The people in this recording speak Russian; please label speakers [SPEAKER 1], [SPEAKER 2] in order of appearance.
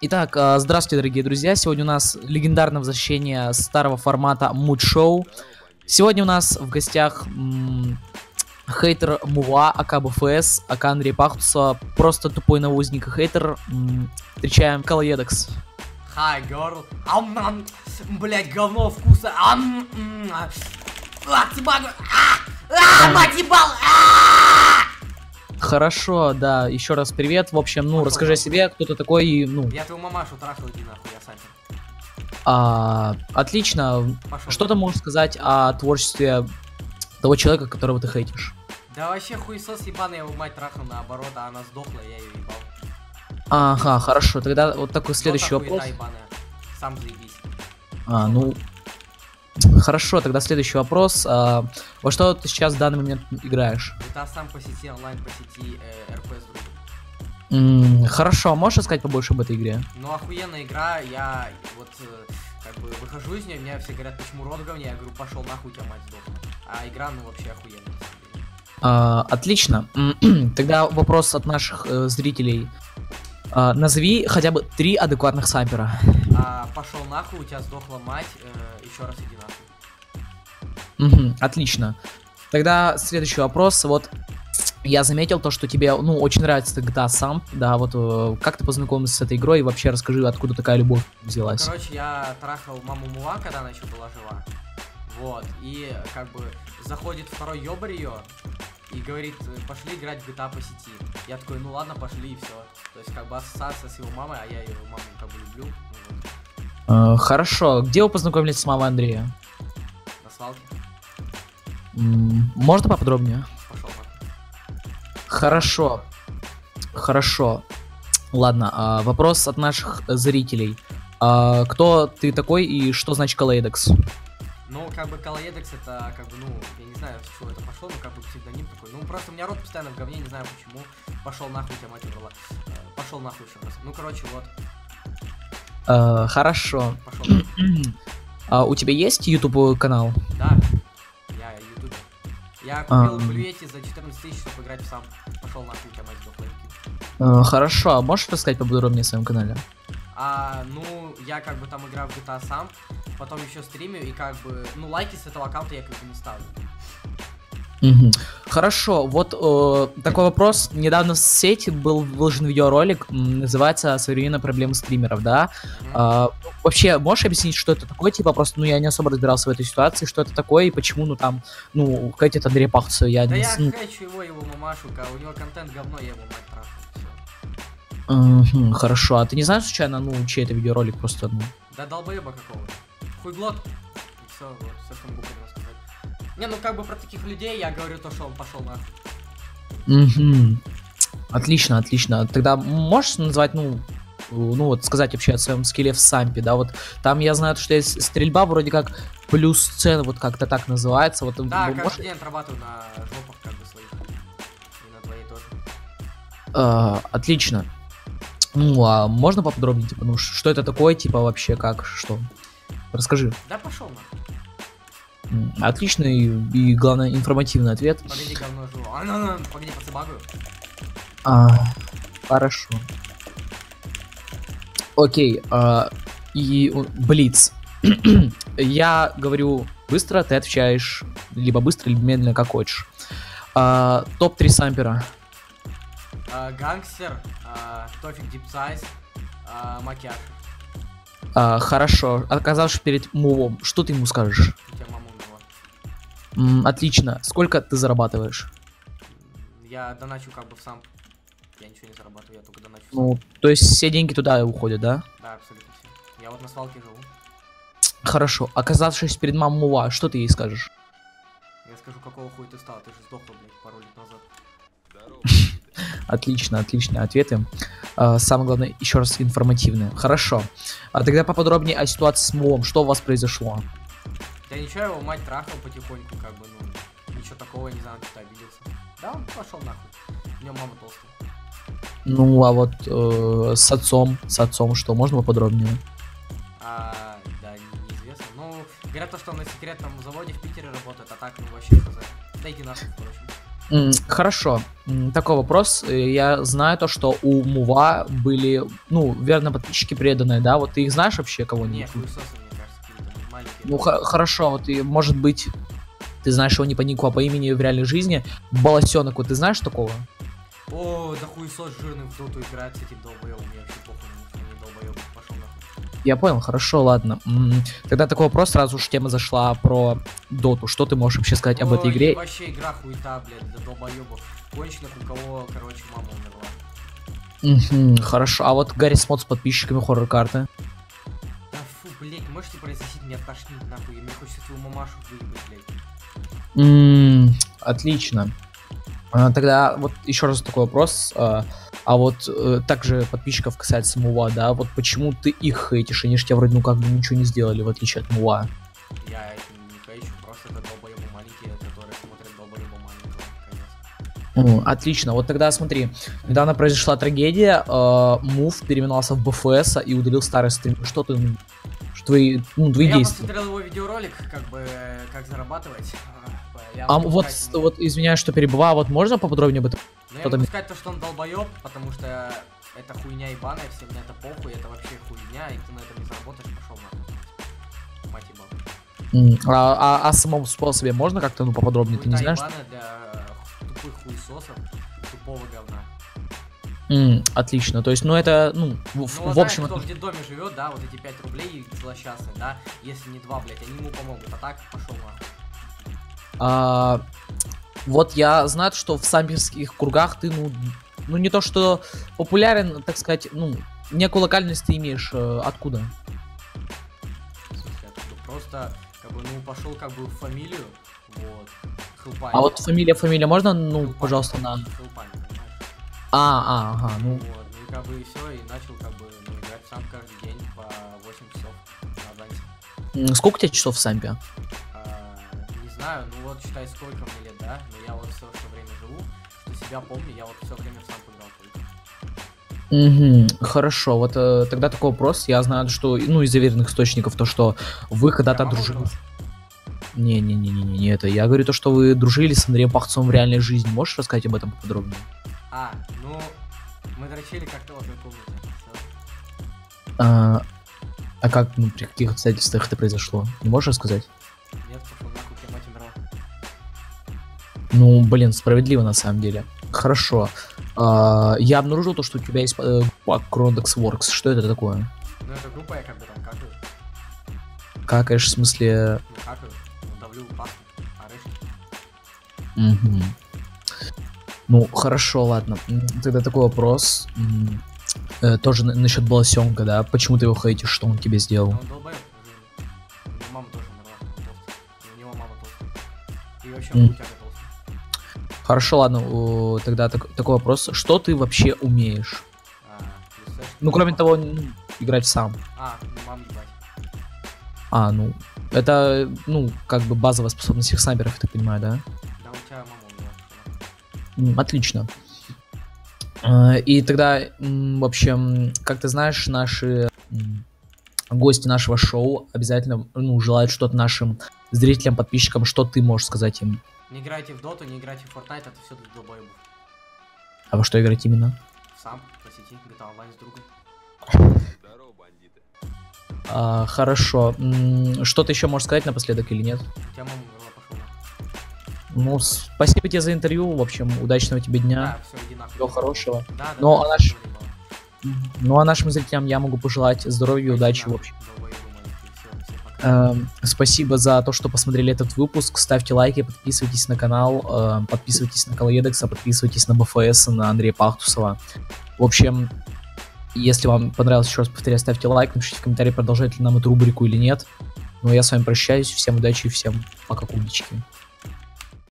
[SPEAKER 1] Итак, здравствуйте, дорогие друзья. Сегодня у нас легендарное возвращение старого формата Mood Show. Сегодня у нас в гостях хейтер Мула, АК БФС, АК Андрей Пахтуса, просто тупой навозник и хейтер. Встречаем Калоедекс.
[SPEAKER 2] Hi, girl. Ам-нам. Блять, говно вкуса. Мать ебал.
[SPEAKER 1] Хорошо, да, еще раз привет. В общем, ну, расскажи о себе, кто ты такой, и, ну...
[SPEAKER 2] Я твою мамашу трахал, иди нахуй, я Саня.
[SPEAKER 1] Отлично.
[SPEAKER 2] Пошел.
[SPEAKER 1] Что ты можешь сказать о творчестве того человека, которого ты хейтишь?
[SPEAKER 2] Да вообще хуесос ебаный, я его мать трахал наоборот, а она сдохла, я ее ебал.
[SPEAKER 1] Ага, хорошо. Тогда вот такой следующий вопрос.
[SPEAKER 2] Ебаная. Сам заебись.
[SPEAKER 1] Ну... Хорошо, тогда следующий вопрос. Во что ты сейчас в данный момент играешь?
[SPEAKER 2] Это сам по сети, онлайн по сети, РП с другом.
[SPEAKER 1] Хорошо, можешь рассказать побольше об этой игре?
[SPEAKER 2] Ну охуенная игра, я вот как бы выхожу из нее, мне все говорят, почему рот говне, я говорю, пошел нахуй, у тебя мать сдохла. А игра, ну вообще охуенная.
[SPEAKER 1] Отлично. Тогда вопрос от наших зрителей. Назови хотя бы 3 адекватных сампера.
[SPEAKER 2] Пошел нахуй, у тебя сдохла мать, еще раз иди нахуй.
[SPEAKER 1] Отлично. Тогда следующий вопрос. Вот я заметил то, что тебе, ну, очень нравится GTA Samp, да, вот как ты познакомился с этой игрой и вообще расскажи, откуда такая любовь взялась.
[SPEAKER 2] Ну, короче, я трахал маму Мула, когда она еще была жива. Вот, и как бы заходит второй ёбарь ее и говорит, пошли играть в GTA по сети. Я такой, ну ладно, пошли и все. То есть как бы ассоциация с его мамой, а я ее маму как бы люблю.
[SPEAKER 1] Вот. Хорошо, где вы познакомились с мамой Андрея?
[SPEAKER 2] На свалке.
[SPEAKER 1] Можно поподробнее?
[SPEAKER 2] Пошел нахуй.
[SPEAKER 1] Хорошо. Хорошо. Ладно, вопрос от наших зрителей. Кто ты такой и что значит Калоедекс?
[SPEAKER 2] Ну, как бы Калоедекс это, как бы, ну, я не знаю, с чего это пошло, но как бы псевдоним такой. Ну, просто у меня рот постоянно в говне, не знаю почему. Пошел нахуй, тебя мать убрала. Пошел нахуй еще раз. Ну, короче, вот.
[SPEAKER 1] Хорошо.
[SPEAKER 2] Пошел.
[SPEAKER 1] У тебя есть YouTube канал?
[SPEAKER 2] Да, я ютубер. Я купил Блюэти за 14 тысяч, чтобы играть в сам. Пошел нахуй, тебя мать сдохла.
[SPEAKER 1] Хорошо, а можешь рассказать пободробнее о своем канале?
[SPEAKER 2] Ну, я как бы там играю в GTA сам, потом еще стримю, и как бы, ну, лайки с этого аккаунта я как бы не ставлю.
[SPEAKER 1] Хорошо, вот такой вопрос. Недавно в сети был выложен видеоролик, называется «Современные проблемы стримеров», да? Вообще, можешь объяснить, что это такое? Типа, просто, ну, я не особо разбирался в этой ситуации, что это такое и почему, ну, там, ну, хейтит Андрей Пахтуса, я
[SPEAKER 2] да
[SPEAKER 1] не...
[SPEAKER 2] я хейчу его мамашу, у него контент говно, я его мать трахаю.
[SPEAKER 1] Хорошо, а ты не знаешь случайно, ну, чей это видеоролик просто, ну?
[SPEAKER 2] Да долбоеба какого-то. Хуйглот. И все, вот, все, что могу про него сказать. Не, ну как бы про таких людей я говорю то, что он пошел нахуй.
[SPEAKER 1] Отлично, отлично. Тогда можешь назвать, ну вот сказать вообще о своем скилле в сампе, да, вот там я знаю, что есть стрельба вроде как плюс сцена, вот как-то так называется. Вот,
[SPEAKER 2] да, каждый день отрабатываю на жопах как бы своих. И на твоей тоже.
[SPEAKER 1] Отлично. Ну, а можно поподробнее, типа, ну, что это такое, типа, вообще, как, что? Расскажи.
[SPEAKER 2] Да пошел нахуй.
[SPEAKER 1] Отличный и, главное, информативный ответ.
[SPEAKER 2] Погоди, говно живу. Погоди, поцебагаю.
[SPEAKER 1] Хорошо. Окей, и Блиц. Я говорю быстро, ты отвечаешь либо быстро, либо медленно, как хочешь. Топ-3 сампера.
[SPEAKER 2] Гангстер, Тофик Дипсайз, Макияж.
[SPEAKER 1] Хорошо. Оказавшись перед Мувом, что ты ему скажешь?
[SPEAKER 2] У тебя мама умерла.
[SPEAKER 1] Отлично. Сколько ты зарабатываешь?
[SPEAKER 2] Я доначу как бы в сам. Я ничего не зарабатываю, я только доначу.
[SPEAKER 1] Ну, то есть все деньги туда уходят, да?
[SPEAKER 2] Да, абсолютно все. Я вот на свалке живу.
[SPEAKER 1] Хорошо. Оказавшись перед мамой Мува, что ты ей скажешь?
[SPEAKER 2] Я скажу, какого хуя ты стал? Ты же сдохла, блядь, пару лет назад.
[SPEAKER 1] Отлично, отличные ответы. Самое главное, еще раз информативные. Хорошо. Тогда поподробнее о ситуации с Мувом. Что у вас произошло?
[SPEAKER 2] Да ничего, его мать трахал потихоньку, как бы, ну, ничего такого, я не знаю, что-то обиделся. Да, он пошел нахуй. У него мама толстая.
[SPEAKER 1] Ну, а вот с отцом что? Можно поподробнее?
[SPEAKER 2] Да, неизвестно. Ну, говорят то, что он на секретном заводе в Питере работает, а так, ну, вообще хз. Да иди нахуй, впрочем.
[SPEAKER 1] Хорошо. Такой вопрос. Я знаю то, что у Мува были, ну, верно, подписчики преданные, да? Вот ты их знаешь вообще
[SPEAKER 2] Не,
[SPEAKER 1] кого-нибудь?
[SPEAKER 2] хуесосы, мне кажется, какие-то маленькие.
[SPEAKER 1] Ну, хорошо, вот и, может быть, ты знаешь его не по нику, а по имени в реальной жизни. Баласенок, вот ты знаешь такого?
[SPEAKER 2] О, да хуесос жирный в доту играет с этим долбоебом, мне вообще похуй, что они долбоебы, пошел нахуй.
[SPEAKER 1] Я понял, хорошо, ладно. Тогда такой вопрос, сразу уж тема зашла про доту. Что ты можешь вообще сказать об этой
[SPEAKER 2] Ой,
[SPEAKER 1] игре?
[SPEAKER 2] вообще игра хуета, блядь, для долбоебов. Конченых, у кого, короче, мама умерла.
[SPEAKER 1] Хорошо, а вот Гарри Смот с подписчиками хоррор-карты?
[SPEAKER 2] Да фу, блядь, можете произносить, меня тошнит нахуй, и мне хочется твою мамашу выебать, блядь.
[SPEAKER 1] Отлично. Тогда вот еще раз такой вопрос. А вот также подписчиков касается Мува, да? Вот почему ты их хейтишь? Они же тебя вроде ну как бы ничего не сделали, в отличие от Мува.
[SPEAKER 2] Я это не хейчу, просто это долбоебы маленькие, которые смотрят долбоеба маленького, конец.
[SPEAKER 1] Отлично. Вот тогда смотри. Недавно произошла трагедия. Мув переименовался в БФС и удалил старый стрим. Что ты... твои
[SPEAKER 2] Я
[SPEAKER 1] действия?
[SPEAKER 2] посмотрел его видеоролик, как бы, как зарабатывать. Я
[SPEAKER 1] А
[SPEAKER 2] могу
[SPEAKER 1] вот,
[SPEAKER 2] сказать ему-
[SPEAKER 1] вот извиняюсь, что перебываю, вот можно поподробнее об этом?
[SPEAKER 2] Ну, я
[SPEAKER 1] Что-то
[SPEAKER 2] могу сказать то, что он долбоеб, потому что это хуйня ебаная, всем на это похуй, это вообще хуйня, и ты на этом не заработаешь, пошел нахуй. Мать ебал.
[SPEAKER 1] О самом способе можно как-то поподробнее? Ты не
[SPEAKER 2] Хуйта
[SPEAKER 1] знаешь?
[SPEAKER 2] ебаная для тупых хуесосов, тупого говна.
[SPEAKER 1] Отлично. То есть, ну это,
[SPEAKER 2] Ну,
[SPEAKER 1] в
[SPEAKER 2] вот
[SPEAKER 1] общем,
[SPEAKER 2] знаешь, кто в детдоме живет, да, вот эти 5 рублей злосчастные, да, если не 2, блядь, они ему помогут, а так пошел нахуй.
[SPEAKER 1] вот я знаю, что в самбирских кругах ты, ну не то что популярен, так сказать, ну, некую локальность ты имеешь. Откуда?
[SPEAKER 2] В смысле, оттуда просто, как бы, ну, пошел как бы в фамилию, вот, Хелпань.
[SPEAKER 1] А вот фамилия можно, ну,
[SPEAKER 2] Хелпань,
[SPEAKER 1] пожалуйста, на...
[SPEAKER 2] Хелпань, понимаешь?
[SPEAKER 1] Ага, ну,
[SPEAKER 2] Вот, ну и как бы и все, и начал как бы, ну, играть сам каждый день по 8 часов на Дансе.
[SPEAKER 1] сколько у тебя часов в сампе?
[SPEAKER 2] Не знаю, ну вот считай, сколько мне лет, да, но я вот все время живу, что себя помню, я вот все время в сампу играл только.
[SPEAKER 1] Хорошо, вот тогда такой вопрос. Я знаю, что, ну, из заверенных источников, то, что вы когда-то
[SPEAKER 2] Прямо
[SPEAKER 1] дружили.
[SPEAKER 2] было?
[SPEAKER 1] Не, это. Я говорю то, что вы дружили с Андреем Пахцовым в реальной жизни. Можешь рассказать об этом поподробнее?
[SPEAKER 2] Ну, мы дрочили как-то в одной комнате. Всё.
[SPEAKER 1] А как, ну, при каких обстоятельствах это произошло? Не можешь рассказать?
[SPEAKER 2] Нет, пошел нахуй, тебе мать умерла.
[SPEAKER 1] Ну, блин, справедливо на самом деле. Хорошо. Я обнаружил то, что у тебя есть группа Chrondex Works. Что это такое?
[SPEAKER 2] Ну, это группа, я как бы там какаю.
[SPEAKER 1] Какаешь, в смысле...
[SPEAKER 2] Ну, какаю. Ну, давлю пасту, орешки.
[SPEAKER 1] Мгм. Ну, хорошо, ладно. Тогда такой вопрос. Тоже насчет Баласенка, да? Почему ты его хейтишь, что он тебе сделал?
[SPEAKER 2] Но он долбоёб, жирный. У него мама тоже умерла, он толстый. И у него мама толстая. И вообще он крутяга толстый.
[SPEAKER 1] Хорошо, ладно. Тогда такой вопрос. Что ты вообще умеешь?
[SPEAKER 2] Плюс
[SPEAKER 1] Ну, кроме того, играть сам.
[SPEAKER 2] ну мам ебать.
[SPEAKER 1] Ну, это, ну, как бы базовая способность всех снайперов, я так понимаю, да?
[SPEAKER 2] Да у тебя мама умерла.
[SPEAKER 1] Отлично. И тогда, в общем, как ты знаешь, наши гости нашего шоу обязательно, ну, желают что-то нашим зрителям, подписчикам. Что ты можешь сказать им?
[SPEAKER 2] Не играйте в доту, не играйте в Fortnite, это все для долбоебов.
[SPEAKER 1] А во что играть именно?
[SPEAKER 2] Сам, по сети, GTA Online с другом.
[SPEAKER 3] Здорово, бандиты.
[SPEAKER 1] Хорошо. Что ты еще можешь сказать напоследок или нет?
[SPEAKER 2] У тебя мама умерла, пошел нахуй.
[SPEAKER 1] Ну, спасибо тебе за интервью. В общем, удачного тебе дня.
[SPEAKER 2] Да, все, иди нахуй.
[SPEAKER 1] Всего хорошего.
[SPEAKER 2] Да,
[SPEAKER 1] Ну,
[SPEAKER 2] да,
[SPEAKER 1] а наш-
[SPEAKER 2] всё ебало.
[SPEAKER 1] Ну, а нашим зрителям я могу пожелать здоровья,
[SPEAKER 2] Иди
[SPEAKER 1] удачи, в
[SPEAKER 2] нахуй,
[SPEAKER 1] общем.
[SPEAKER 2] долбоебы маленькие, всё, пока.
[SPEAKER 1] Спасибо за то, что посмотрели этот выпуск. Ставьте лайки, подписывайтесь на канал, подписывайтесь на Колоедекса, подписывайтесь на БФС, на Андрея Пахтусова. В общем, если вам понравилось, еще раз повторяю, ставьте лайк, напишите в комментарии, продолжать ли нам эту рубрику или нет. Ну, а я с вами прощаюсь. Всем удачи и всем пока, кубички.